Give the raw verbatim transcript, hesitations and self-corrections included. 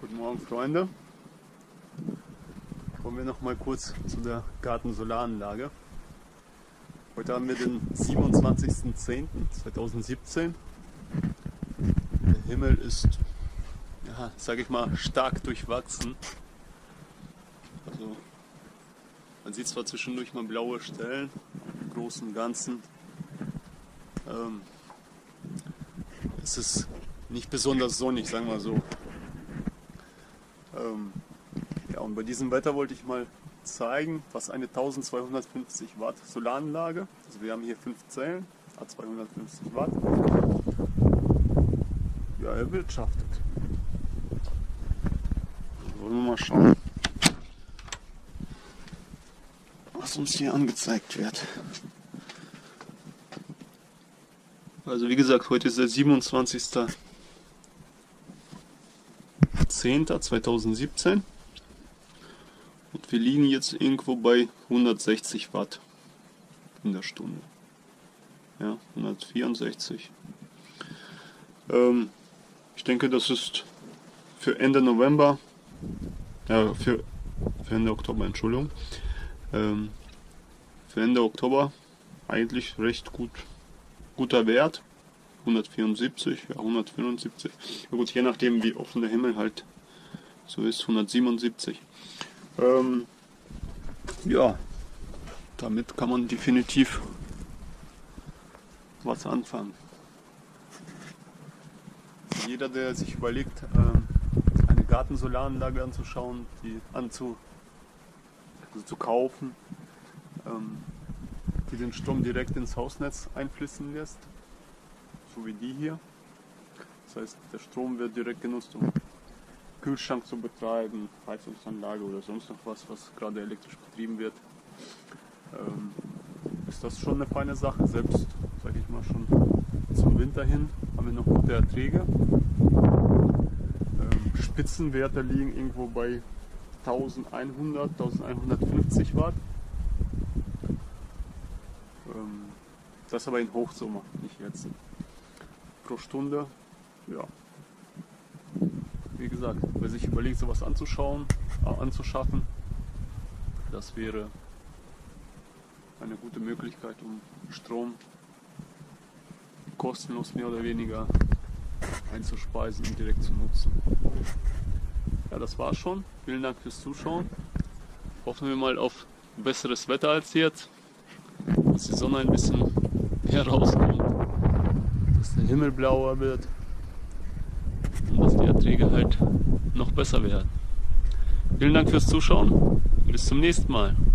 Guten Morgen, Freunde. Kommen wir noch mal kurz zu der Gartensolaranlage. Heute haben wir den siebenundzwanzigsten zehnten zweitausendsiebzehn. Der Himmel ist, ja, sage ich mal, stark durchwachsen. Also man sieht zwar zwischendurch mal blaue Stellen, im Großen und Ganzen. Ähm, es ist nicht besonders sonnig, sagen wir so. Ähm, ja, und bei diesem Wetter wollte ich mal zeigen, was eine eintausendzweihundertfünfzig Watt Solaranlage, also wir haben hier fünf Zellen, hat zweihundertfünfzig Watt, ja, erwirtschaftet. Wollen wir mal schauen, was uns hier angezeigt wird. Also wie gesagt, heute ist der siebenundzwanzigste zehnten zweitausendsiebzehn und wir liegen jetzt irgendwo bei hundertsechzig Watt in der Stunde. Ja, hundertvierundsechzig. Ähm, ich denke, das ist für Ende November, ja, für, für Ende Oktober, Entschuldigung, ähm, für Ende Oktober eigentlich recht gut, guter Wert. hundertvierundsiebzig, ja, hundertfünfundsiebzig. Ja gut, je nachdem wie offen der Himmel halt so ist, hundertsiebenundsiebzig. Ähm, ja, damit kann man definitiv was anfangen. Jeder, der sich überlegt, äh, eine Gartensolaranlage anzuschauen, die anzu, also zu kaufen, ähm, die den Strom direkt ins Hausnetz einfließen lässt, so wie die hier. Das heißt, der Strom wird direkt genutzt, um Kühlschrank zu betreiben, Heizungsanlage oder sonst noch was, was gerade elektrisch betrieben wird. Ähm, ist das schon eine feine Sache. Selbst, sage ich mal, schon zum Winter hin haben wir noch gute Erträge. Ähm, Spitzenwerte liegen irgendwo bei eintausendeinhundert, eintausendeinhundertfünfzig Watt. Ähm, das aber in Hochsommer, nicht jetzt. Pro Stunde, ja. Wie gesagt, wer sich überlegt, sowas anzuschauen, äh, anzuschaffen, das wäre eine gute Möglichkeit, um Strom kostenlos mehr oder weniger einzuspeisen und direkt zu nutzen. Ja, das war's schon. Vielen Dank fürs Zuschauen. Hoffen wir mal auf besseres Wetter als jetzt, dass die Sonne ein bisschen mehr rauskommt, dass der Himmel blauer wird und dass die Erträge halt noch besser werden. Vielen Dank fürs Zuschauen und bis zum nächsten Mal.